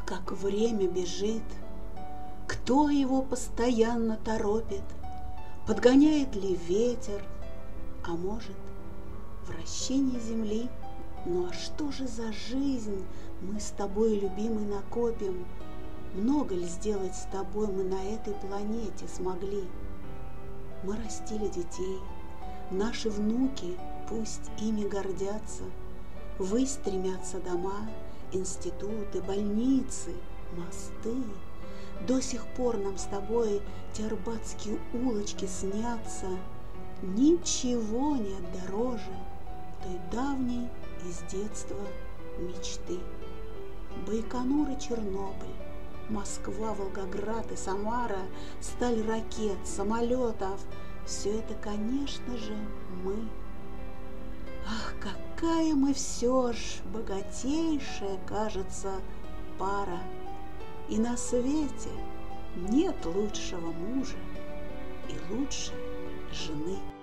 как время бежит, кто его постоянно торопит, подгоняет ли ветер, а может, вращение земли. Ну а что же за жизнь мы с тобой, любимый, накопим? Много ли сделать с тобой мы на этой планете смогли? Мы растили детей, наши внуки пусть ими гордятся. Ввысь стремятся дома, институты, больницы, мосты. До сих пор нам с тобой те арбатские улочки снятся. Ничего нет дороже той давней из детства мечты. Байконур и Чернобыль, Москва, Волгоград и Самара, сталь ракет, самолетов — все это, конечно же, мы. Ах, какая мы все ж богатейшая, кажется, пара! И на свете нет лучшего мужа и лучшей жены.